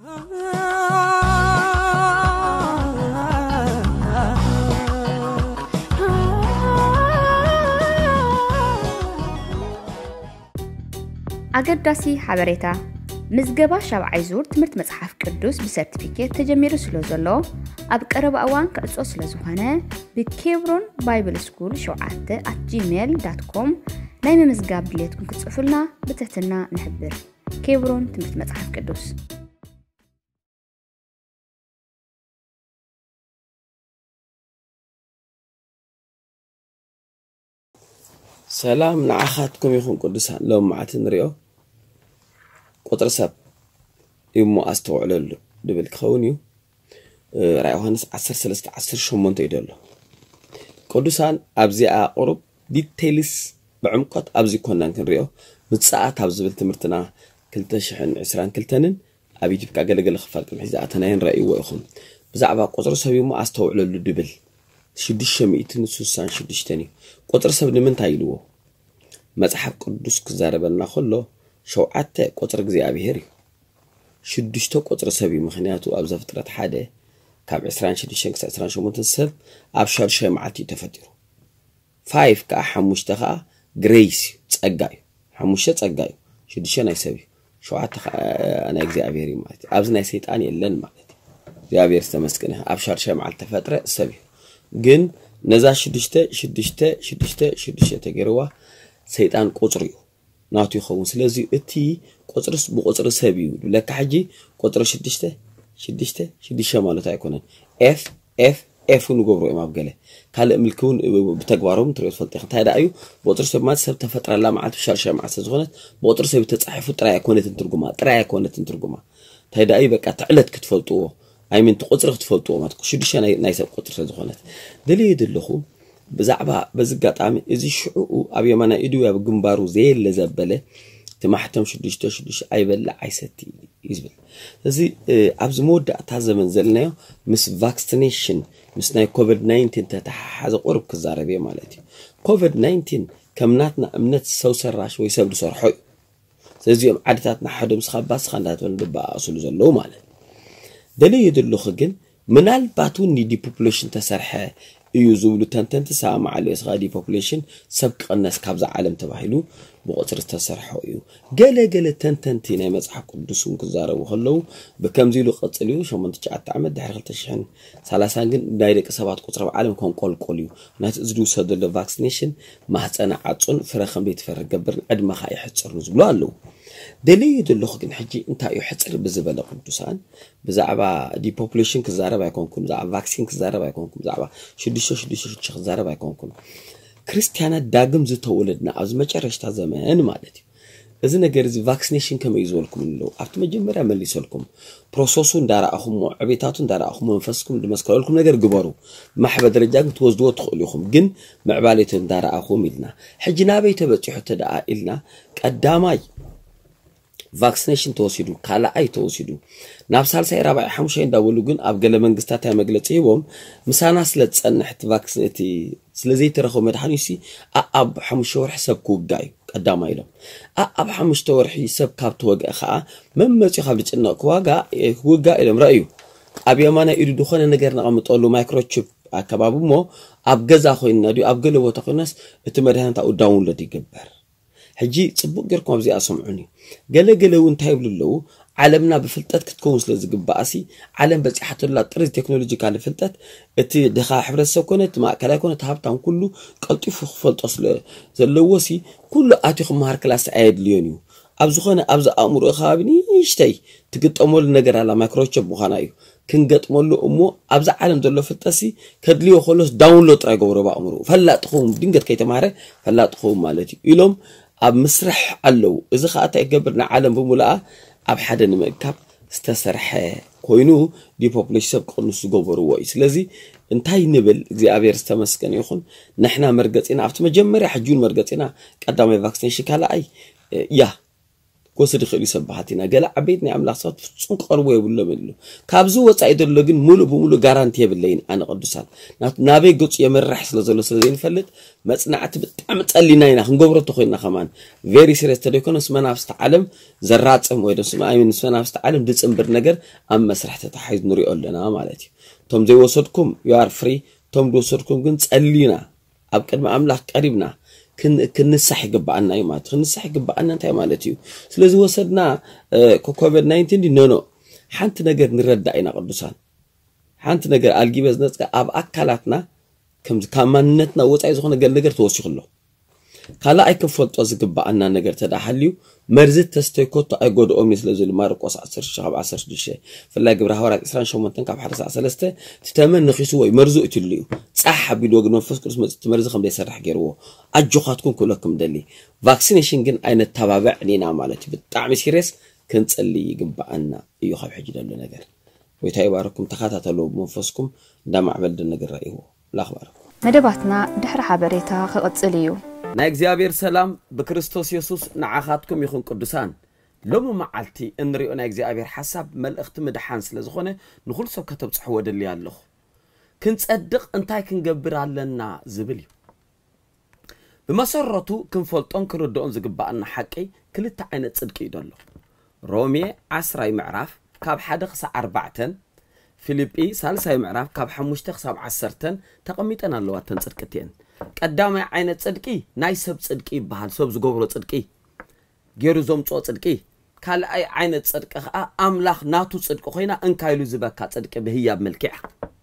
أقداسي حبريتا مزجبا شابعي زور تمرت مصحف قدوس بسيرتيفيكيت تجميرو سلوزلو أبقرب أوان كأسو سلوزوهانا بكيبرون بايبل سكول @gmail.com نايم مزجاب دليتكم كتصفلنا بتحتنا نحبر كيبرون تمرت مصحف قدوس سلام نعخاتكم يخون قدسان لو معتن ريو قطر سب يمو أستوعللو دبل كونيو رأي يوحنس 10:10 شمونت يدلو قدسان أبزي أقرب ديتيلس بعمقات أبزي كونان كنريو متساعات أبزي بالتمرتنا كلتشحن عسران كلتنن أبي تبقى قلقل خفالك الحزاعتنين رأي ويخون بزعبا قطر سب يمو أستوعللو دبل شديش مئتين سوسان شديش تاني قطر سب نمن تايلوه مصحف قدوس كزاربنا خلو شوعته قطر እግዚአብሔርዩ شدشتو قطر سبي مخنياتو ابز فترات حاده كاب 20 شديشن 28 سب ابشر شمعتي تفطرو 5 كا حمشتخا غريس صغاي حمشه صغاي شديشن اي سبي شوعته انا እግዚአብሔርዩ ማለት ابز ناي سيطان يلن ማለት እግዚአብሔር ተመስገነ ابشر شمعت تفطر سبي ግን ነዛ ሽድሽተ ተገርዋ ሰይጣን ቆጽሪዩ ናቱ ይኸውን ስለዚህ እቲ ቆጽርስ ብቆጽር ሰብዩ ለካ ሕጂ ቆጽር ሽድሽተ ማለት አይኮነን ኤፍ ንገብሮ ማብገለ ካልእ ምልክውን ብተግባሮም ትሪኦ ፈልጥ ታዳዩ በቆጽር ሰብ ማለት ሰብ ተፈጥራላ ማለት ሻርሻ ማለት ዝኾነት በቆጽር ሰብ ተጻሒፉ ጥራይ አይኮነትን ትርጉማ ታዳዩ በቃ ተዕለት ክትፈልጥዎ أيمن تقطر تفوتوا ما تقصدش أنا نايسب قطر زخونات دليل دلخو بزعبة بزقات عم إذا شعو أبي ما نيدو يا بجنبارو زي اللي زبله تمحتم شدش أي بلا عيستي يزبل زي أبز مود أتعزم من زلنا مس vaccination مس ناي كوفيد 19 تتحاز قرب كزاربية مالتي كوفيد 19 كمناتنا أمنت سوسر راش ويسبب صار حي زي يوم عادتنا حد مسخباس خندات وندبا أصل زلوا مالتي دليل يدلو خجن منال باتون دي population تسرحه يزولو تنتن تسامع على إسغادي population سبق الناس كابز عالم تباهلو بقطر تسرحه يو جل تنتن تينا مصحف قدسون كزاره وخلو بكم زيلو قتليو شو من تجعت عمد دحر تشحن ثلاثة جن دايرك سبعة قطر بعالم كون قوليو ناس زدو صدر vaccination ما هتصنع عطون فرخم بيتفرق قبر قد ما خاي حتصر نزبلو قالو دليل يدلو خجن حجي انت يحتصر بزبالة قدسان بزعبا دي population كزاره يكونكم زعبا vaccine كزاره يكونكم زعبا شديش كزاره يكونكم كريستيانا داغم زتولدنا از مچرشتا زمان مالتي اذا نجر زي vaccination كما يزولكم لو افت مجمرا مليسلكم بروسيسون داراخم عبيتاتون داراخم منفسكم دمسكلكم نجر غبروا محبه درجات توزدو تخليكم جن معباليتن داراخم يلنا حجنا بيته بصيحو تدا إلنا قداماي vaccination توسيدو كالا اي توسيدو نابسال سي رابع حمشين داولو جن ابغله منغستات مغلصيبوم مسانا سلتصنحت فاكسينتي سلازي ترخو مدحانيسي اب حمشور حساب كوغاي قداما يلو اب حمشتور حساب كابت وغا خا ممچ خاب لچنق واغا وغا الم رايو اب يمانا يدو دخونه ነገር نقمطلو مايكروچيب አካባቡሞ አብገዛ ኮይና ዲ አብገለ ቦታ ኮይናስ እቲ መድሃንታ ዳውንሎድ ይገበር حجي صبق غيركم زي اسمعوني ገለገለው እንታይ ብልለው ዓለምና በፍልጠት ክትከውን ስለዝግባአሲ ዓለም በጽሐቱላ ጥሪ ቴክኖሎጂካል ፍልጠት እቲ ደኻ ሕብረተሰብ ኮነት ማእከላይ ኮነት ሃብታም ኩሉ ቀልጢፉ ክፈልጦ ስለ ዘለዎሲ ኩሉ አቲኹም ማር ክላስ አይድ ሊዮኒው ኣብዝኾነ ኣብዛ ኣእምሮ ኻብኒ ይሽተይ ትግጠመሉ ነገር አላ ማይክሮቺፕ ምዃና እዩ ክንገጥመሉ እሞ ኣብዛ ዓለም ዘሎ ፍልጠሲ ከድልዮ ኾሎስ ዳውንሎድ ጥራይ ገብሮ ኣእምሮ ፈላጥኹም ድንገት ከይተማረ ፈላጥኹም ማለት እዩ ኢሎም ኣብ መስርሕ ኣለው እዚ ኻታ ይገብርና ዓለም በሙላአ ኣብ ሓደ ንምእካብ ዝተሰርሐ ኮይኑ ዲ ፖፑሌሽን ቅንሱ ዝገበርዎ እዩ ስለዚ እንታይ ንብል እግዚአብሔር ዝተመስገነ ይኹን ንሕና መርገጽና ኣብቲ መጀመርያ ሕጁን መርገጽና ቀዳማይ ቫክሲኔሽን ካላኣይ ያ كوسد خلي سبحتنا قال عبيدني عملاق صوت فصون قربوا يقولوا منه كابزو وصعيد اللجن مولو بمولو جارانتي باللين أنا قدسان نابي قص يمرح سلزلو سلزين فلت ما صنعت بتعمت قلينا خنقبر تخينا كمان very serious تديكون اسمنا نفس تعلم زرات أم ويد اسمنا اسمنا نفس تعلم ديسمبر نجر أما مسرح تحيز نوري لنا مالتي توم زي وصدكم you are free توم دو وصدكم كنت قلينا أبكر ما أملاك قريبنا كن الصحي قبعنا أي مات كن الصحي قبعنا أنت مالتيو سلزي وصلنا كوفيد 19 دي نو حنت نجر نرد عينا قدسان حنت نجر الجي بزنس أب أكلاتنا كمانتنا وصعي زخنا قال نجر توصي خلو كلا أي كفلت وزق قبعنا نجر تداحليو مرزت تستيقظ أيقود أمي سلزي المارق 10 شهر 10 دشة فلا جبرها ورا إسران شو منتن كاب حرس 10 تتمنى نخيسوا مرزق تليو صح بيلوج نفس كرس مرزق خم بيسرح جروه أجوخاتكم كلكم دلي فاكسينيشن جن أين التبابع لينا مالتي بالطعم سيريس كنت اللي يقبعنا يخاف حجي دلو نجر ويتاي باركم تخاطة لو بمنفسكم دام عبد النجر رأيه لا أخباركم مدباتنا دحر حبريتا خقصليو نا እግዚአብሔር ሰላም በክርስቶስ ኢየሱስ ንዓኻትኩም ይኹን ቅዱሳን ሎሙ መዓልቲ እንሪኦ ና እግዚአብሔር ሐሳብ መልእኽቲ ምድሓን ስለዝኾነ ንኹል ሰብ ከተብጽሕዎ ደሊ ኣለኹ ክንጸድቕ እንታይ ክንገብር ኣለና ዝብል እዩ ብመሰረቱ ክንፈልጦን ክንርድኦን ዝግባአና ሓቂ ክልተ ዓይነት ጽድቂ እዩ ደሎ ሮሜ 10 ምዕራፍ ካብ 1 ክሳብ 4 ፊልጵ 3 ምዕራፍ ካብ 5 ክሳብ 10 ተቐሚጠን ኣለዋ ተን ጽድቅተን قدامي عين صدقي ناي سب صدقي بحال سب زغبرو صدقي غيرو زمصو صدقي كال اي عين صدق املاح ناتو صدق خوينا انكايلو زبكا صدق بهياب ملكع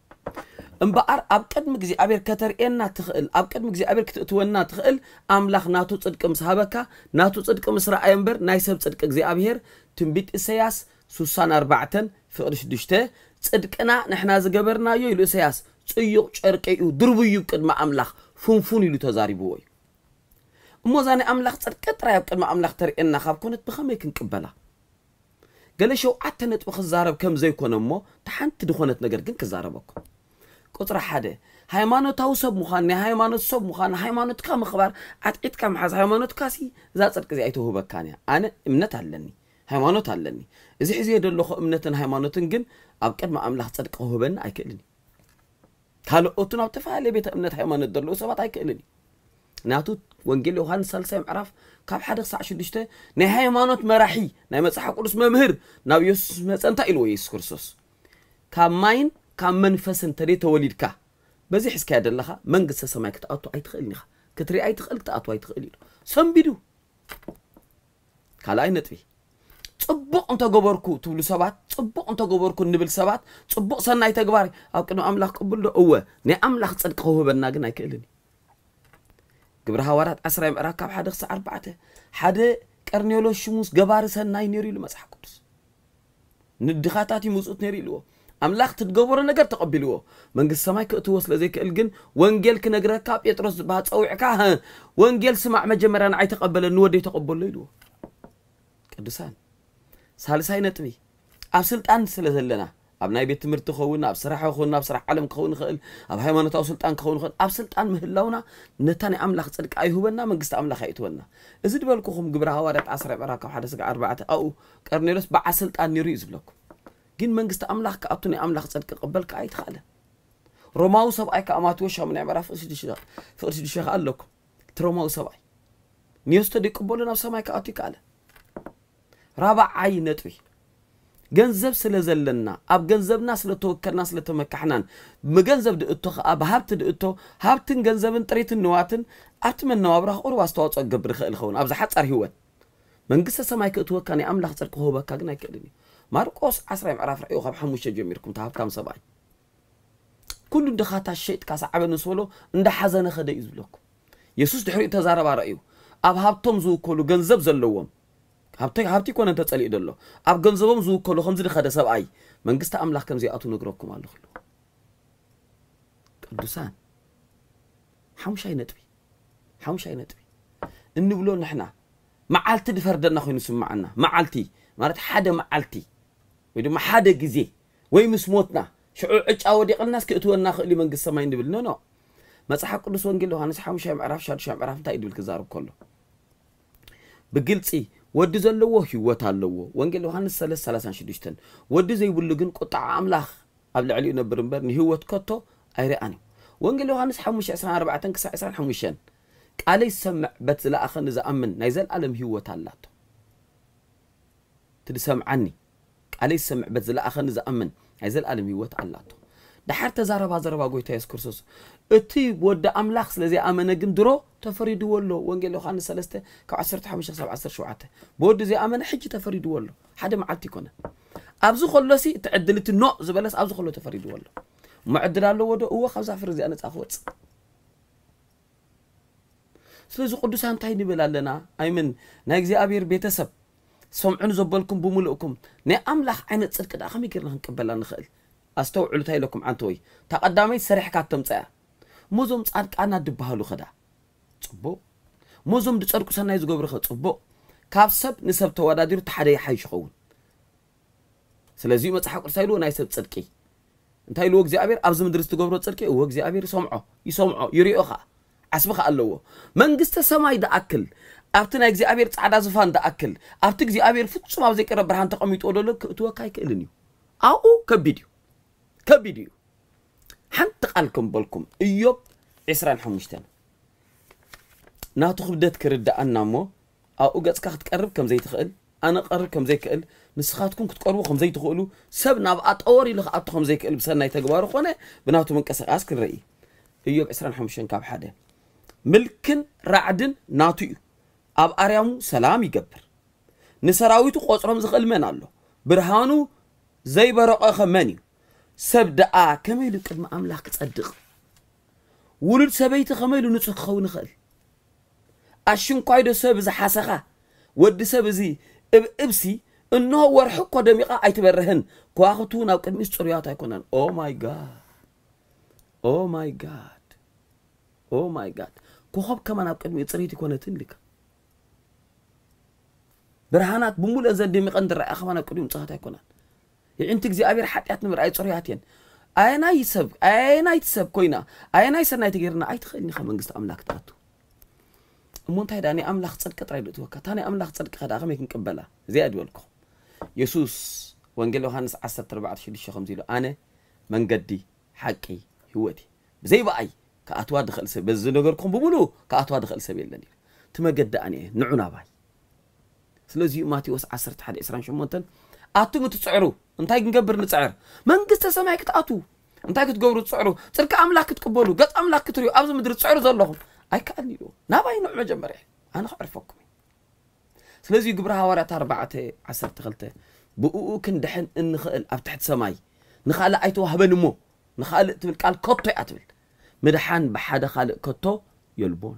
امبار اب قدم እግዚአብሔር ከተርእየና ትኽእል اب قدم እግዚአብሔር ክትእትወና ትኽእል املاح ناتو صدق مسحبكا ناتو صدق مسرع ينبر ناي سب صدق እግዚአብሔር ትንቢት ኢሳይያስ 64 ፍቅር 6 صدقنا نحنا زغبرنايو ይሉ ኢሳይያስ ጽዩቅ ጨርቀዩ ድርብዩ ቅድመ املاح فنفون يلو تزاربوي موزاني أملاخ صدق ترى يبقى ما أملاخ ترينا خاب كنت بخمي كنقبلها قال شو عتنت بخزارب كم زي كون أمه تحنت دخونت نجر كن كزاربكم قطر حدا هايمانو توصب مخاني هايمانو صب مخاني هايمانو كم خبر عتقيت كم حز هايمانو كاسي ذات صدق زي أيته بكانيا أنا إمنت علني هايمانو علني إذا حزي يدل خو إمنت هايمانو تنجن أبقى ما أملاخ صدق هو بن أيكلني قالوا أوتنا وتفعل بيت أمنت هايمان الدرلو سبات هيكلني ناتو وانجيل يوحنا سالسام عرف كاب حدا صع شدشته نه هايمانوت مراحي نه مصحف قدس ممهر نابيوس مصنتا إلو يسوع كريستوس كماين كم منفسن تري توليدك بزي حس كاد لها منقص سماك تأتو أي تخيلني كتري أي تخيل تأتو أي تخيل سنبيدو كلا أي نتبي صبق أنت جبركو تقول سبات صبق أنت جبركو نبل سبات صبق سناي تجباري أو كأنه أملاك قبل له هو نه أملاك صدق هو بالناجن هيكلني جبرها ورات أسرع مراكب حدا خس 4 حدا كارنيولو شموس جبار سناي نيري له مسح قدس ندخاتاتي موسوت نيري له أملاك تتجبر نجر تقبلوه من قص سماي كأتوصل زي كالجن وانجيل كنجرة كاب يترص بهات أو عكاها وانجيل سمع مجمران عي تقبل النودي تقبل له قدسان سالساي نتبي أبسلطان سلازلنا أبناي بيت تمرت خونا أبصراحة خونا أبصراحة علم خون خل أب هاي ما نتاو سلطان خون خل أبسلطان مهلونا نتاني أملاخ صدق أي هو بنا من قست أملاخ أيتونا إزيد بالكم جبرها وارد 10 براكب حدا سق 4 أو كارنيلوس بعسلطان يريز بلكم جين من قست أملاخ كأبتني أملاخ صدق قبلك أي خاله روماو سبعي كأمات وشها من عبارة فقصد الشيخ قال لكم تروماو سبعي نيوستدي قبولنا بسماي كأتي كاله رابع عي نتوي جنزب سلزلنا أب جنزبنا سلتوكلنا سلتمكحنان مجنزب دقتو أب هبت دقتو هبتن جنزبن طريت النواتن أتمنى وابره أروى استوات أجبر خيل خون أبز حتى أرهوت من قصة سمايك أتوكلني أملاخ صدق هو بكاجنا كدني ماركوس 10 معرف رأيه خب حموش جميركم تهفتم سبعي كل دخات الشيء كاس عبد نسولو عند حزن خد يزبلكم يسوع دحري تزارب رأيه أب هبتم زو كله جنزب زلوهم هبتي كون أنت تسألي إدلله أب جنزبهم زو كله 5 خد سبعي من قصة أملاخ كم زي أتو نقرأكم على خلو قدسان حمشي نتبي إنه بلون نحنا معالتي دفردنا خوي نسمعنا معالتي مارت حدا معالتي ويدو ما حدا جزي ويمس موتنا شعور أودي الناس كأتونا خلي من قصة ما يندبل نو مصحف قدس وانجيل يوحنا 5 معرف 6 معرف تايد بالكزارب كله بقلتي ወዲ ዘለዎ ህይወት ኣለዎ ወንጌል ዮሐንስ 3:36 ወዲ ዘይብሉ ግን ቁጣዕ አምላኽ ኣብ ልዕሊኡ ነበር እምበር ንህይወት ከቶ ኣይረኣኒ ወንጌል ዮሐንስ 5:24-25 ቃለይ ሰምዕ በት ዝለኣኸን ዝኣምን ናይ ዘለዓለም ህይወት ኣላቶ ትድሰምዓኒ ቃለይ ሰምዕ በት ዝለኣኸን ዝኣምን ናይ ዘለዓለም ህይወት ኣላቶ ድሓር ተዛረባ ጎይታ ኢየሱስ ክርስቶስ እቲ ወዲ አምላኽ ስለዚ ኣመነ ግን ድሮ ተፈሪድዎ ኣሎ ወንጌል ዮሐንስ 3:15-17 በወዲ እዚ ኣመነ ሕጂ ተፈሪድዎ ኣሎ ሓደ መዓልቲ ይኮነ ኣብዚ ከሎሲ ትዕድልቲ ኖ ዝበለስ ኣብዚ ከሎ ተፈሪድዎ ኣሎ معدل الله وده هو خمسة فرزي أنا تأخذ سلزو قدوس هنتاي نبلا لنا أي من نايجي أبير بيتسب سمعون زبالكم بملؤكم نأملح عين تصدق كده أخمي كرنا هنقبل نخل أستوعب تاي لكم عن توي تقدمي سريح كاتم تاع موزم تصدق أنا دبها خدا صبو موزم تصدق سنة يزقبر خد صبو كابسب نسب توادير تحدي حيش خون سلزي ما تحقق سايلو نايسب تصدقي انتي لو እግዚአብሔር አብዝ ምድር ስትገብሮ ጽድቅ او እግዚአብሔር ይሰምዖ ይሪኦኻ ዓስብኻ ኣለዎ መንግስተ ሰማይ ዳአክል ኣብቲ ናይ እግዚአብሔር ጻዕዳ ዝፋን ዳአክል ኣብቲ እግዚአብሔር ፍጹም ኣብ ዘይቀረ ብርሃን ተቀሚጦ ደሎ ክትወካ ይክእልን እዩ አው ከቢድዩ ሓንቲ ቃልኩም በልኩም ኢዮብ 25 ናቱ ክብደት ክርዳአና እሞ አው ገጽካ ክትቀርብ ከም ዘይትኽእል أنا قرر كم زي كقل نسخاتكم كتقربوا خم زي تقولوا سبنا بأطوري اللي خاطر خم زي كقل بسنة يتجبارو خونه بناتو من كسر عسكر رأي إيوب 25 كاب حدا ملكن رعدن ناتيو أب أريامو سلام يجبر نسراويتو قصرهم زغل من الله برهانو زي برقة خماني سبدأ كميل كلمة أملاك تصدق ولد سبيت خميل ونسخ خون خل أشون قايدو سب زي حسخة ود سب زي ابسي انه ورحق دميقه ايتبرهن كواختون او قدميس صريات ايكونن او ماي جاد كوخب كمان او قدمي صريت يكونتن لك برهانات بمول ازد دميقه اندر اخوان او قدمي صحات ايكونن انت እግዚአብሔር ኃጢአት ነበር አይ ጽሪያትን አይና ይሰብ ኮይና አይና ይሰናይ ተገርና አይትኸልኒ ከመንግስት አምላክ ታቱ مونتاي داني أملاخ صدق ترايدو توكا تاني أملاخ صدق خدا أخمي كنقبلها زياد ولكم يسوس وانجيل يوحنس 10:4-5 أنا من قدي حقي هوتي زي بقى كأتوا دخل سب بس نقولكم بقولوا كأتوا دخل سبيل لني تما قد أنا نعنا باي سلزي ماتيوس 10:11 أتو متسعروا انتاي نقبر نسعر من قست سماك تأتو انتاي كتقبروا تسعروا صدق أملاخ تقبلوا قط أملاخ تريو أبز مدري تسعروا زلهم أي كأني له نباي نوع مجمرة أنا أعرفكم سلزي قبرها ورات 14 بقو كن دحن إن خال أفتحت سماي نخال أيتو هبنمو نخال تبل قال كتو أتبل مدحان بحدا خالق كتو يلبون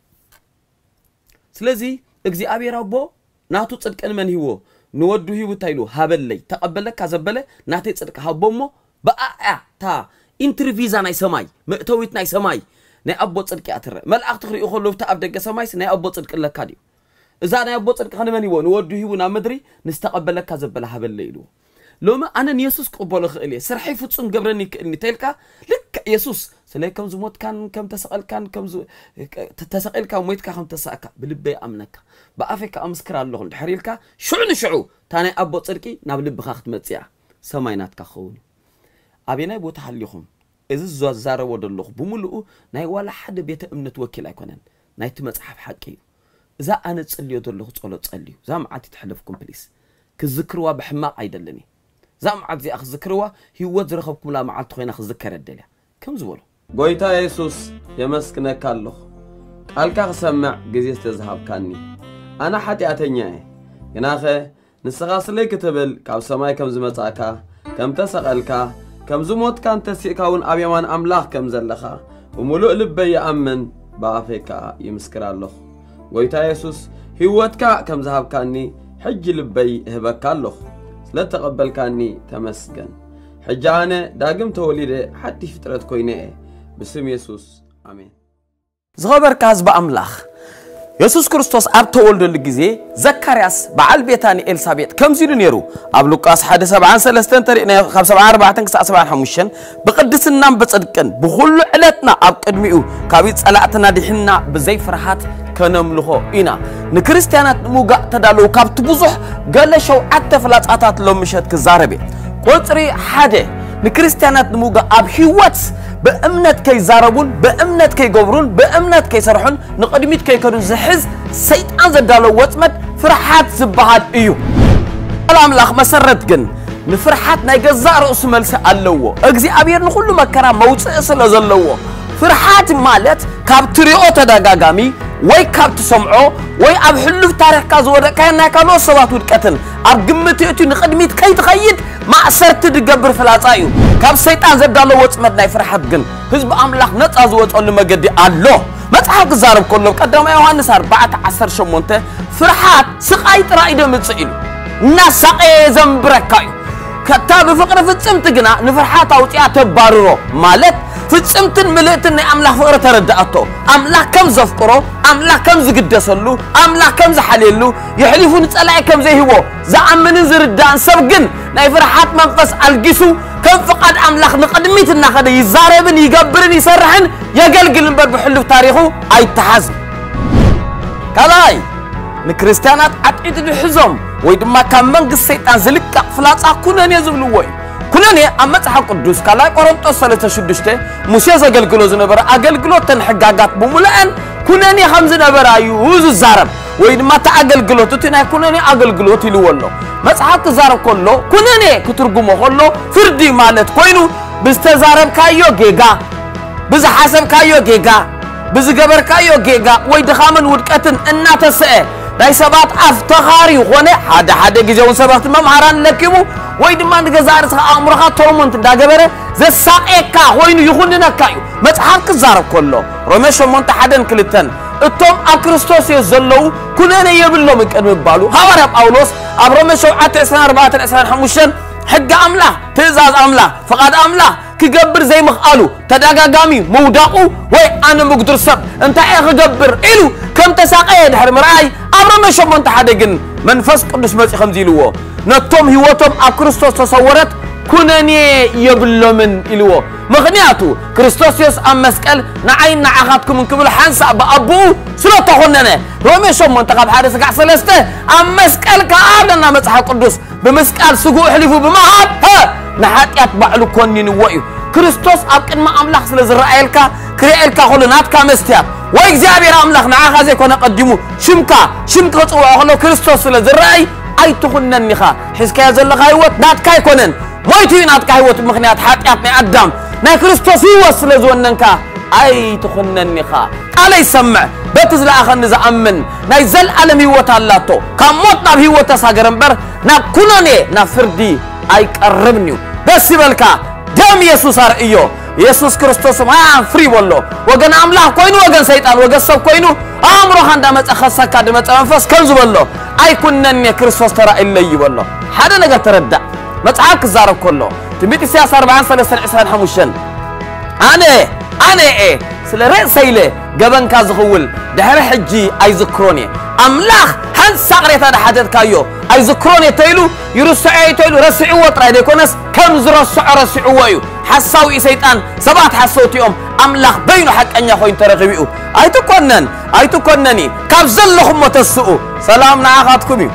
سلزي اجزي أبي ربو ناتو تصدق أن من هو نودو هو تايلو هبل لي تقبلك كذبله ناتي تصدق هبومو بقى تا انترفيزا ناي سماي مقتويت ناي سماي ناي أبو تصدق أتر ملأ تخري يخلو تأبدك سمايس ناي أبو تصدق لك كاديو إذا ناي أبو تصدق خلنا مني ونودو هو نامدري نستقبلك كذبله هبل ليلو لما أنا يسوس قبله خيلي سرحي فتسون قبرني كأني تلك لك يسوس سلي كم زموت كان كم تسأل كان كم تسأل كم ويت كم تسأك بلبي أمنك بأفك أمسكر الله الحريلك شعو تاني أبو تصدقي نبلب خاخت متسيع سماينات كخوني أبينا يبو تحليهم إذا الزوار ودلوخ بملؤ ناي ولا حد بيت أمنة وكيل يكونن ناي تمسحف حكي إذا أنا تصلي ودلوخ تصلي زام عاتي تحلفكم بليس كذكروا بحماق عيدلني زام عاد زي أخذ ذكروا هو ذرخبكم لا معلت خوينا أخذ ذكر الدنيا كم زولو قويتا يسوس يمسكنا كالله قالك سمع جزيز تذهب كاني أنا حتى أتنياه يناخه نسقاس لي كتبل كاب سماي كم زمتاكا كم تسقلك كم زموت كان تسيكاون أبيمان أملاخ كم زلخا وملؤ لبي يأمن بافيكا يمسكر الله قويتا يسوس هوتكا كم ذهب كاني حج لبي هبك الله لا تقبل كاني تمسكن حجانة داقم توليد حتى فترة كوينة باسم يسوس آمين زغبر كاز بأملاخ يسوس كريستوس أب تولد الجزء زكرياس بعل بيتاني إلسابيت كم زيدو نيرو أب لوكاس 7:3 ترينا 5:4-5:5 بقدس النام بتصدقن بخل علتنا أب قدميو كابيت صلاتنا دحنا بزي فرحات كنملخو إنا نكريستيانات موجا تدالو كابت بزح قال شو عتى فلات عطات لو مشت كزاربي قطري حدا نكريستيانات موجا أب هيوات بأمنت كي زاربون بأمنت كي جبرون بأمنت كي سرحون نقدميت كي كانوا زحز سيد أنزل دالو واتمت فرحات زبهات إيو الأم الأخ مسرت جن نفرحات نيجزار أسمال سألوه أجزي أبير نقول مكرا موت أصل أزلوه فرحات مالت كابتريو تداغامي وي كابت سمعو وي أب حلو تاريخ كازورة كان كانوا صوات ودكتن أب قمتي نقدميت كي تخيد ما أسرت تجبر فلاتايو كاب سيطان زبدالو واتمت ناي فرحات جن حزب أملاك نتازوت أولو مجدي الله ما تحق زارب كله قدام يوحنس 14 شمونته فرحات سقايت رائدة متسئل الناس سقي زنبركايو كتاب فقرة في السمت جنا نفرحات أو تيات بارو مالت في السمت ملئتني أملاك فقرة تردأته أملاك كم زفقره أملاك كم زقدسلو أملاك كم زحليلو يحلفون تسألعي كم زي هو زعمن زردان سبقن ناي فرحات منفس الجسو كم فقد أملاك نقدميت النخدة يزاربن يقبرن يسرحن يقلقل نبر بحلو تاريخه أي تحزن كلاي نكريستيانات عتيد الحزم ويدما كان منقص سيطان زلك فلاص كونن يزبلوي كونن امصح قدوس كلا قرنطوس 36 موسى زغلغلو زنبر اغلغلو تنحغاغات بمولان كونن خمس نبر ايوز زارب ويدما تاغلغلو تنا كونن اغلغلو تلولو مصحف زارب كله كونن كترغمو كله فردي مالت كوينو بستزارب كايو جيغا بز حسب كايو جيغا بز جبر كايو جيغا وي دخامن ودقتن اناتسئ داي سبات افتخاري هونه حدا غيزون سبات ممهران لكيمو وي دما نغزارس امرخا تومنت داغبره زساقيكا وينو يخوننكايو مصحف كزارب كله روميش مونت حدن كلتن اتوم اكريستوس يزلو كونن يبلو مقدم بالو حوار باولوس ابروميش 14 حق املا تزاز املا فقد املا كجبر زي مخالو تداغاغامي موداقو وي انا مقدر سب انت اي خجبر الو كم تساقي دحر مراي امر ما شمون تحدجن منفس قدس مصي خمزيلو نتوم هيوتهم اكريستوس تصورت كونني يبلو من الو مغنياتو كريستوسيوس ام مسقل نعين نعاخاتكم من قبل حنسا بابو سلو تخوننه رومي شمون تقاب حارس قع سلسته ام مسقل كابلنا مصحف قدس بمسقال سقو حلفو بمهاب ها نحاتيات بعلو كونين ويو كريستوس أبقن ما أملاح سلزرائيلكا كريئيلكا خلناتكا مستياب وإكزابير أملاح نعاقا زي كونا قدمو شمكا تسوى أخلو كريستوس سلزرائي أي تخنن نخا حسكا يزلق هايوت ناتكا يكونن مويتوي ناتكا هايوت مخنيات حاتيات نعدام نا كريستوس يوص سلزوننكا أي تخنن نخا علي سمع بتزل آخر نزأمن نا يزل ألم هيوت اللاتو كاموتنا بهيوت ساقرنبر نا كوناني نا فردي أي قربنيو بس يبالكا دم يسوس رأيو يسوس كريستوس ما فري والله وجن أملاح كوينو وجن سيطان وجن سب كوينو أمره عندما تخصك عندما تنفس كنز والله أي كنا كريستوس ترى إلا يوالله هذا نقدر تردد ما تعاك زارب كله تبيت سياسة 40 حموشن أنا إيه سلرئ سيله جبن كازخول دهر حجي أي ذكروني أملاح هن سقريت هذا حدث كايو أي ذكروني تيلو يرسعي تيلو رسعي وطرع ديكونس كم زرسع رسعويو حساوي سيطان سبات حسوتيهم أملاح بينو حق أن يخوين ترغبيو أي تكونني كابزل لهم وتسؤو سلام نعاقاتكمي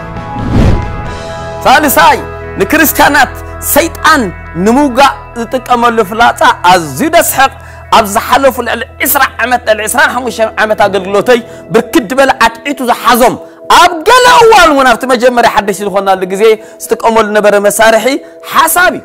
ثالثاي نكريستيانات سيطان نموغا تكمل فلاتا أزيد اسحق أبز حلف العسرة عمت العسران حموش عمت أقلقلوتي بركد بلا عتعيتو زحزم أبقل أول ونافت مجمري حدش الخونا اللي زي استقامل نبر مسارحي حسابي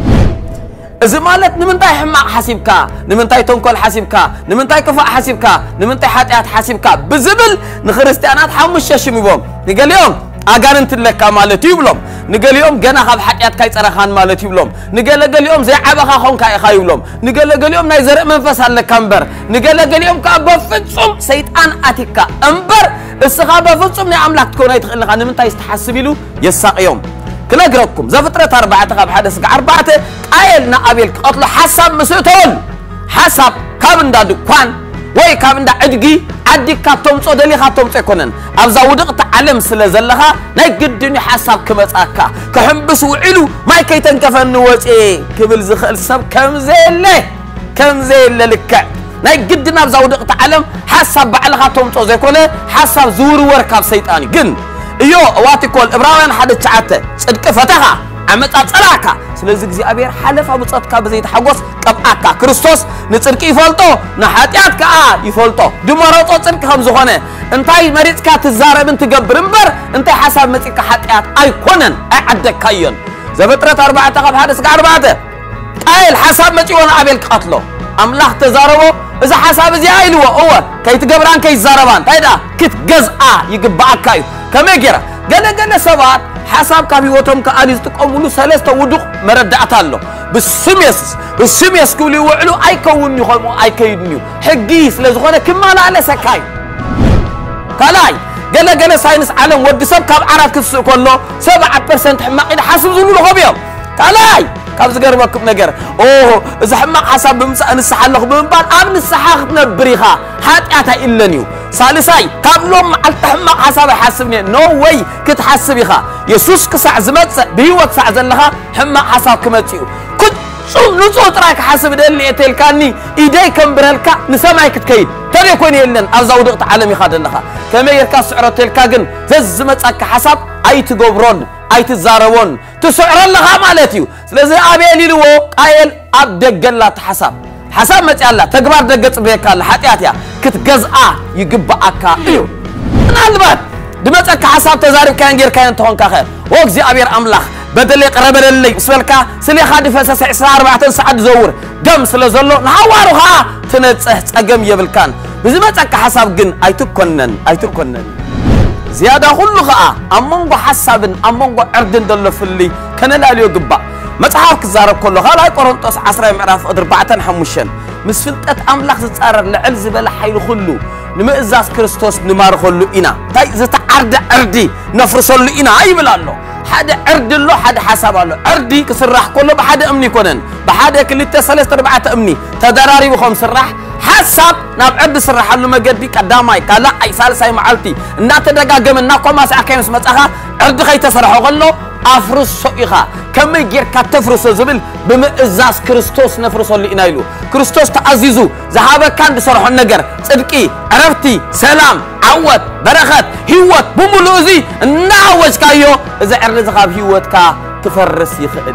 إذا مالت نمنتاي حماق حسيبكا نمنتاي تنكل حسيبكا نمنتاي كفاء حسيبكا نمنتاي حاتيات حسيبكا بزبل نخريستيانات حموش يشميبهم نقال يوم أجانت لك مالتي يبلم نقال يوم جنا خاب حقيقة كاي ترخان مالتي يبلم نقال يوم زي عبخا خون كاي خايبلم نقال يوم نايزر منفس على كمبر نقال يوم كابا فتصم سيطان أتيكا أمبر السخابة فتصم نعملك تكون يتخيل خان من تيستحسبيلو يساق يوم كلا جركم زفترة 4 خاب حدث 4 قايلنا أبيل قتل حسب مسؤول حسب كابن دا دكان وي كابن دا عدقي عدي كاتوم صدلي خاتوم تكونن أبزا ودق تعلم سلزلها نجدني حسب كمتأكا كحبس وعلو ما كيتن كفن وجه كبل زخل سب كم زي اللي لك ناي جدنا بزودق تعلم حسب بعلها تومصو زي كونه حسب زور وركاب سيطاني جن ايو واتي كل ابراهيم حد تشعته صدق فتها عمص صلاكا سلازي እግዚአብሔር حلف ابو صدقا بزيت حغوس قبعكا ክርስቶስ نصدق يفلطو نحاتياتك يفلطو دمرطو صدق خم زخونه انتي مريتكا تزاربن تغبر انبر انتي حساب مصيكا حاتيات ايكونن اي عدكايون زبطرت 4 قب 1 4 قايل حساب مصيون ابيل قتلو املاح تزاربو اذا حساب زي ايلو هو كي تغبران كي زاربان تايدا كتغزا يغباكايو كميغرا ገለገለ ሰባት حساب كابيوتهم كأنيز تقوموا ثلاثة ودق مردعت الله بالسم يسكولي وعلو أي كون يخلمو أي كيدنيو حقيس لزغونه كما لا على سكاي كلاي جل ساينس عالم ودي سب كاب عرف كسر كله 7% حماق إذا حاسب زلوا له خبيهم كلاي كاب زجر وكم نجر إذا حماق حساب بمس أنا السحلق بمبان أمن السحاق نبريها حتى أتا إلا نيو سالساي قبلهم على تحمق حساب حسبني نو واي كنت حسبيها يسوس كسع زمت بيوك سع زلها حمق حساب كمتيو كنت شو نصوت راك حسب اللي يتلكاني إيدي كم برالكا نسمعك تكيد ترى يكون يلن أزود وقت عالمي خاد لها كما يركا سعر تلكاجن زمت أك حساب أي تجبرون أي تزارون تسعر لها مالتيو لذا أبي لو قايل أبدك لا حساب حساب متعلا تكبر دقت بيك الله حتياتيا كتجزأ يجبأك إيو نالبات دمتك حساب تزارب كان غير كان تهون كخير وقزي أبير أملاخ بدل يقرب للي بسملك سلي خادي فسس 24 ساعة زور دم سلازلو نحوارها تنصح صقم يبلكان بزمتك حساب جن أيتكونن زيادة كله خا أمونغو حسابن أمونغو أردن دلو فلي كان لا ليو جبأ متحاك زارب كله خلا قرنطس 10 معرف 4 5 مسفلطت أملاخ تتصارر لعل زبل حيل خلو نمئزاز كريستوس نمار خلو إنا تاي زتعرد أردي نفرسلو إنا أي بلالو حدا أرد له حدا حساب له أردي كسرح كله بحدا أمني كونن بحدا كليته 3 4 أمني تدراري وخم سرح حساب ناب عد سرح له مجدي قدامي كلا أي سالساي معلتي النات دقاقم الناقو ما سأكيم سمتها أرد خي تسرحه قال أفرس صيغة كم يجير كتفرس زبل بمئزاز كريستوس نفرس اللي إنايلو كريستوس تعزيزو ذهب كان بصرح النجر صدقي عرفتي سلام عوت بركات هيوت بملوزي نعوج كايو إذا عرض غاب هيوت كا تفرس يخد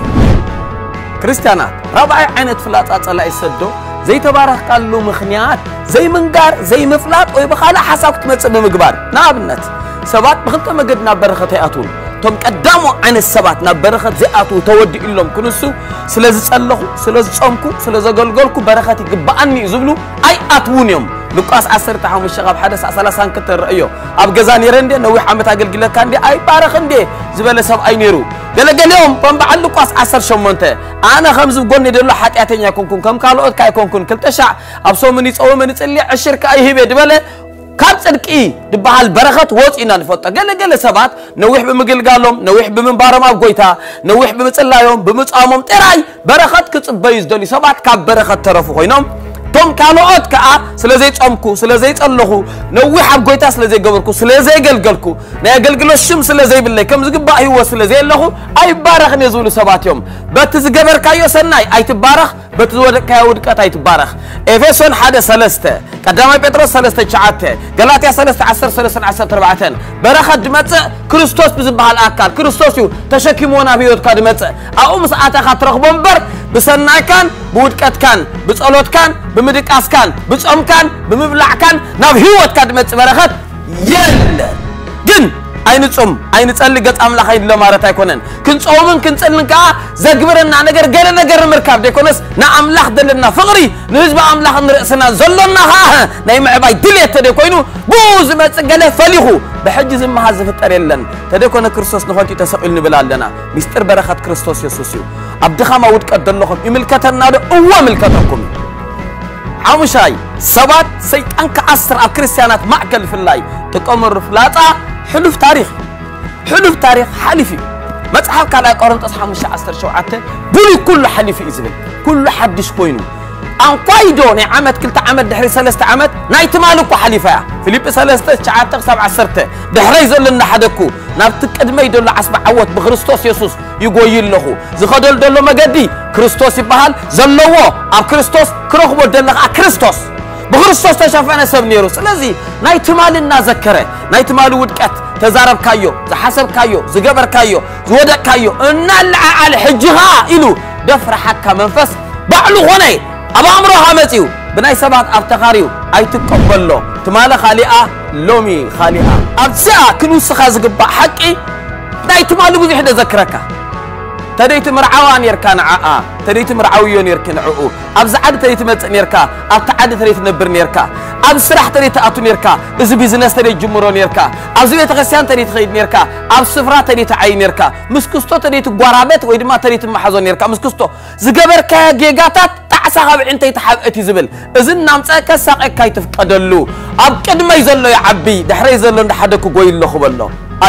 كريستيانات ربع عينت فلات الله يسدو زي تبارك قال له مخنيات زي منقار زي مفلات ويبخالا حساب تمتص بمقبار نابنت سبات بخلت مقدنا بركات ياتون توم قدامو عن السبات نبرخت زئاتو تودي إلهم كنسو سلازي صلخو سلازي صمكو سلازي غلغلكو بركاتي قبأني زبلو أي أتونيوم لقاس 10 تحوم الشغاب حدث 30 كتر رأيو أب غزاني رندي نوي حامت أقل كان دي أي بارخن دي زبالة سب أي نيرو قال يوم بمبعل لقاس 10 شمونته أنا 5 قوني دلو حتى أتنيا كونكون كم كالوت كاي كونكون كل تشع أبصو منيس أو منيس اللي الشركة أي هبه دبالة كان صدقي دبال بركات وص إنا نفوت قال سبات نوح بمقل قالهم نوح بمنبارم أبقيتها نوح بمتصلايهم بمتصامم تراي بركات كتصبيز دولي سبات كاب بركات ترفو خوينهم توم كانوا أوت كأ سلزي أمكو سلزي الله نوح أبقيتها سلزي قبركو سلزي قلقلكو ناقلقلو الشمس سلزي بالله كم زقبا هو سلزي الله أي بارخ نزول سبات يوم بتزقبر كايو سناي أي تبارخ بتزود كاود كاي تبارخ إفسون حدا سلسته قدامي بطرس سلسته شعاته غلاطيا سلسته 10 4 برخة دمت كريستوس بزبها الأكل كريستوس يو تشكيمونا بيوت كدمت أو مساعتها خطرخبون بر بسناي كان بودكات كان بصلوت كان بمدقاس كان بصوم كان بمبلع كان ناب هيوت كدمت برخة يل جن أين تصوم أين تصلي قط أملاك هيد لمارة يكونن كنصومن كنصلن كا زغبرنا نجر غير نجر مركب ديكونس نا أملاك دلنا فقري نجب أملاك نرأسنا زلنا ها نايم عباي دليت تديكوينو بوز ما تسجله فليهو بحجز ما هذا فتريلن تديكون كريستوس نخوتي تسقل نبلالنا مستر بركة كريستوس يسوسيو عبدخا ما ود قدلكم يملكتنا هو ملكتكم عمشاي سبات سيطان كأسر كريستيانات معقل في الله تقمر فلاطة حلف تاريخ حلفي مصحف كان قرنطس 15 شوعته بلي كل حلفي إذن كل حدش كوينو ان قايدو ني عمد كلتا عمد دحري 3 عمد نايت مالكو حلفا فيليب 3:9-10 دحري زلنا حدكو نابت قدمي دلو عصب عوت بخريستوس يسوس يغوي لهو زخدل دلو مغدي كريستوس يبحال زلوو اب كريستوس كرخبو دلخ كريستوس بخريستوس تشافنا سب نيرو سلازي نايت مالنا ذكره نايت مال ودقت تزارب كايو زحسب كايو زغبر كايو زودق كايو ان على حجها الو دفر حكا منفس بعلو غني ابا امرها متيو بناي سبات ابتخاريو اي تقبلو تماله خالئه لومي خالئه ابسا كنوس خازغبا حقي نايت مالو بزي حدا ذكرك تديت مرعوان يركان عاء تديت مرعويون يركن عؤو ابز عد تديت مصن يركا اب تعد تديت نبر يركا اب سرح تديت اتون يركا از بيزنس تديت جمرون يركا اب بيت ክርስቲያን تديت خيد يركا اب سفرا تديت عين يركا مسكستو تديت غوارابت ወይ ድማ تديت محزون يركا مسكستو زغبركا جيغاتات تعسا خاب انت يتحبئتي زبل اذن نامصا كساقكاي تفقدلو اب قدمي زلو يعبي دحري زلو እንደحدكو ጎይሎ خبلو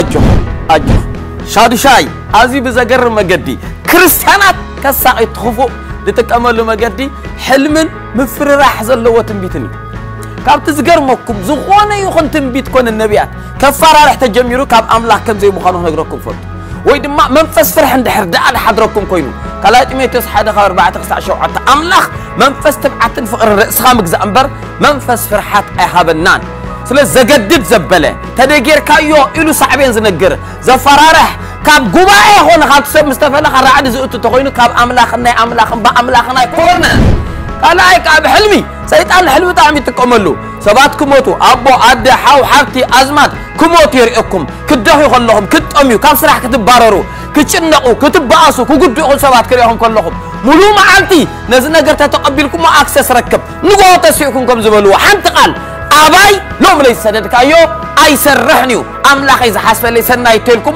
اجو شادي شاي ازي بزغر مغدي كريستيانات كساقي تخفو لتقملو مغدي حلمن مفرراح زلو تنبيتني كابت زغرمكم زخونه يخون تنبيت كون النبيات كفاره رح تجميرو كاب املاح كم زي مخانو نغركم فوت وي دما منفس فرح اندحر دال حضركم كوينو كلاطيميتوس 1:4-7 املاح منفس تبعتن فقر راسخا مغزا انبر منفس فرحات ايهابنان سلا زغدد زبله تدغير كايو الو صعبين زنغر زفرارح كاب غباي هون خاط سب مستفل خرعد زوت تخوينو كاب املاخنا باملاخنا يكون قالاي كاب حلمي سيطان حلم طعم يتقملو سبات كموتو ابو اد حاو حبتي ازمات كموت يرئكم كدحو كلهم كطميو كاب سراح كتباررو كچنقو كتباسو كغدو سبات كريهم كلهم مولو معالتي نز نغر تتقبلكم اكسس ركب نغو تسيكم كم زبلو حنت قال اباي لوم لي سددكايو اي سرحنيو املاخ اذا حسب لي سناي تلكم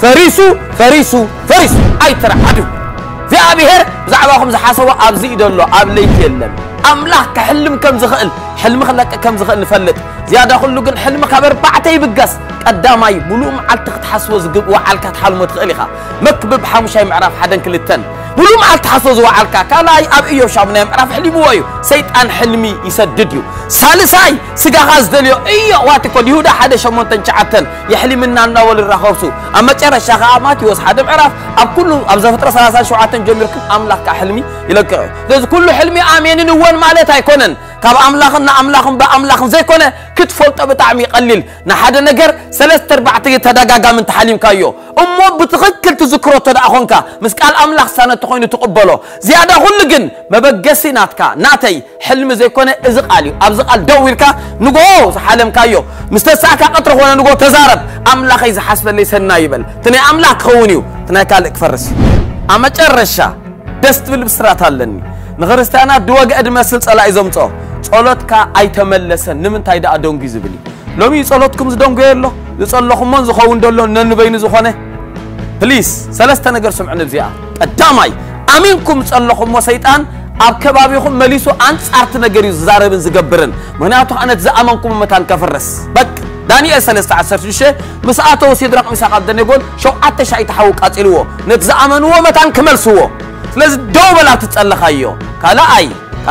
فريسو اي ترعدو في ابيهر زعباكم زحاسوا ابزي دلو اب ليت يلن املاخ كحلم كم زخل حلم خلك كم زخل نفلت زياده كله كن حلم خبر بعتي يبقس قداماي بلو معلت تحسوا زغب وعلك تحلموا تخليخا مكبب حمشاي معرف حدن كلتن بلو معلت تحسوا زوعلك كلاي اب ايو شابنا معرف حلمو ويو سيطان حلمي يسدديو سالساي سغا غازدليو ايو واتكو يهودا حدا شمونتن چعتن يحلمنا ناول الرخوسو اما چرشا خامات يوس حدا معرف اب كله اب زفتره 37 جمركم املاك حلمي يلقى لذ كل حلمي امين نون مالت ايكونن كاب املاخن باملاخن زي كونه كتفلط بتعمي قليل نحد نجر 3/4 تدغاغا من تحليم كايو امو بتخكل تذكرو تداخونكا مسقال املاخ سنه تخوين تقبلو زياده كل جن مبغسيناتكا ناتي حلم زي كونه ازقاليو ابزقال دويلكا نغو حلم كايو مستساكا قطر هونه نغو تزارب املاخ اذا حسب لي سنا يبل تني املاك خونيو تني كالك فرس اما چرشا دست بالبسرات አለኒ نغرستانا دوغ ادمسل صلا يزمصو صلوتكا ايتملسن نمنتاي دا ادونغي زبلي لومي صلوتكم زدونغو يلو يصلخو من زخون دلو ننبين زخونه بليز ثلاثه ነገር سمعنا بزيا قداماي امينكم صلخو مو شيطان اب كبابيكم مليسو انصارت ነገር يزاربن زغبرن مناتو انا زامنكم متان كفرس بك دانيال 13:10 مساعته سيدرق مساق دنيغول شو اتشاي تحوق اصلو نتزامنو متان كملسو لذ دوبلا تتصلخايو كالاي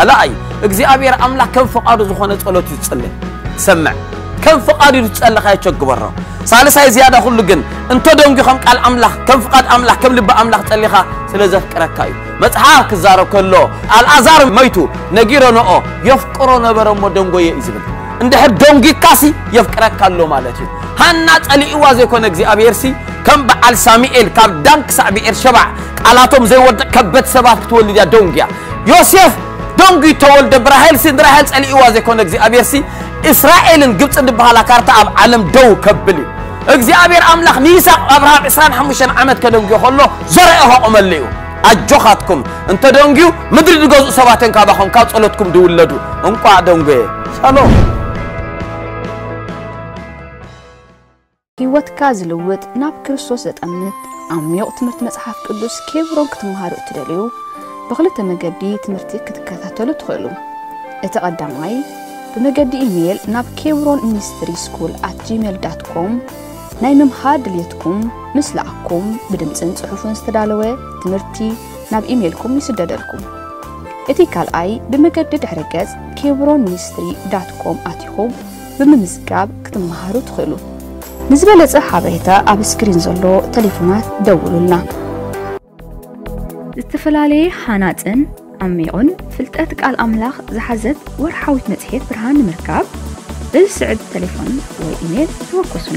እግዚአብሔር አምላክ كم فقادو زخونه ጸሎት ይጸልይ سمع كم فقادو ይጸልخاي ቸግበራ ሳልሳይ زياده ሁሉ ግን እንተ ደንጊኹም ቃል አምላክ كم فقاد አምላክ كم ልብ አምላክ ጸልኻ ስለዘፍቅረካዩ መጽሐፍ ክዛረብ ከሎ አልዓዛር መይቱ ነጊሮኖኦ يفقሮ ነበረሞ ደንጎየ ይዝብል እንደህ ደንጊ ካሲ يفقረካሎ ማለት እዩ ሃና ጸልይዋ ዘይኮነ እግዚአብሔር ሲ كم بعل ساميئيل كاب دانك سابيئر شبع قالاتهم زي ود كبت سبات تولد يا دونغيا يوسف دونغي تولد براهيل سندراهيل صلي واز يكون እግዚአብሔር سي اسرائيل ግብጽ እንደባላ ካርታ አብ ዓለም ደው ከብሊ እግዚአብሔር አምላክ ሚሳቅ አብርሃም 25 ዓመት ከደንጊ ሆሎ ዘረአሁ ኦመልዩ አጆኻትኩም እንተ ደንጊው ምድር ድገዙ ሰባተን ካባኹም ካብ ጸሎትኩም ድውለዱ እንቋ ደንጊ ሰላም ህይወትካ ዝልውጥ ናብ ክርስቶስ ዘጠምት አምዮቅ ትምህርት መጽሐፍ ቅዱስ ኬብሮን ክትመሃሩ ትደልዩ በخلተ መገዲ ትምህርት ክትከታተሉ ትኽእሉ እቲ ቀዳማይ በመገዲ ኢሜል ናብ kebronministryschool@gmail.com ናይ ምምሃር ድልየትኩም ምስላአኩም ብድምጽን ጽሑፍን ዝተዳለወ ትምህርቲ ናብ ኢሜልኩም ይስደደልኩም እቲ ካልኣይ በመገዲ ድሕረ ገጽ kebronministry.com ኣቲኹም ብምምዝጋብ ክትመሃሩ ትኽእሉ ንዝበለጸ ሓበሬታ ኣብ ስክሪን ዘሎ ቴሌፎናት ደውሉልና ዝተፈላለዩ ሓናጽን ዓሚቑን ፍልጠት ቃል ኣምላኽ ዝሓዘት ወርሓዊት መጽሔት ብርሃን ንምርካብ ብስዕድ ቴሌፎን ወይ ኢሜል ተወከሱና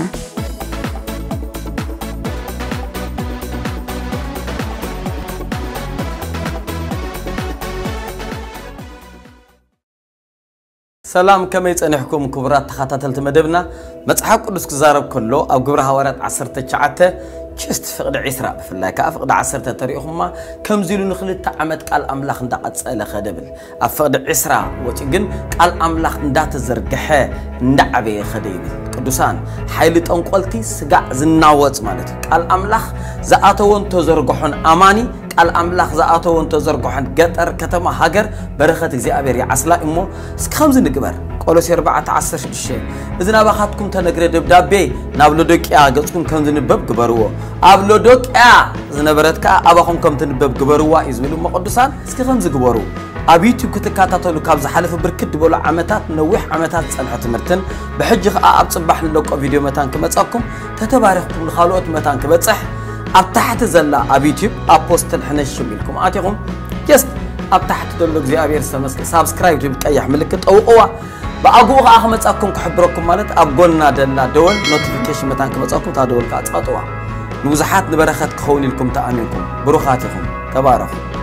سلام كما يصنحكم كبرات تخاتلت مدبنا مصحف قدس كزارب كله او غبر حوارات 19 كست فقد عسرا بفلاي كافقد 10 تاريخهما كم زيلو نخلت عمد قال املاح اندقصله خدبل افقد عسرا وتجن قال املاح انداتزرغخه اندعبي خديبل قدوسان حيل طنقلتي سغا زناوص معناته قال املاح زاتون تزرغحون اماني قال املاح زاتون تزرغحون قطر كتما هاجر برخت እግዚአብሔር ያስላ እሞ እስከምዝ ንግበር ቆሎስ 4:16 እዝና ባኻትኩም ተነግረ ደብዳቤ ናብ ሎዶቅያ ገጽኩም ከምዝ ንበብ ግበርዎ ኣብ ሎዶቅያ ዝነበረትካ አባኹም ከም ትንበብ ግበርዋ ይዝብሉ መቅዱሳን እስከ ከምዝ ግበሩ ኣብ ዩቲዩብ ክትከታተሉ ካብ ዝሓለፈ ብርክት ብሎ ዓመታት ነዊሕ ዓመታት ጸንሐ ትምርትን ብሕጂ ኣብ ጽባሕ ንለቆ ቪድዮ መታን ክመጻኩም ተተባረኽኩም ለኻልኦት መታን ክበጽሕ ኣብ ታሕቲ ዘላ ኣብ ዩቲዩብ ኣፖስትል ሕነሽ ይልኩም ኣቲኹም ጀስት ኣብ ታሕቲ ዘሎ እግዚአብሔር ሰመስክ ሳብስክራይብ ብቀያሕ ምልክት ጠውቁዋ በአጉ አህመጻኩም ክሕብረኩም ማለት ኣብ ጎና ደላ ደወል ኖቲፊኬሽን መታን ክመጻኩም ታደወል ካጻጥዋ ንብዙሓት ንበረኸት ክኸውን ኢልኩም ተኣሚንኩም ብሩኻትኩም ተባረኹ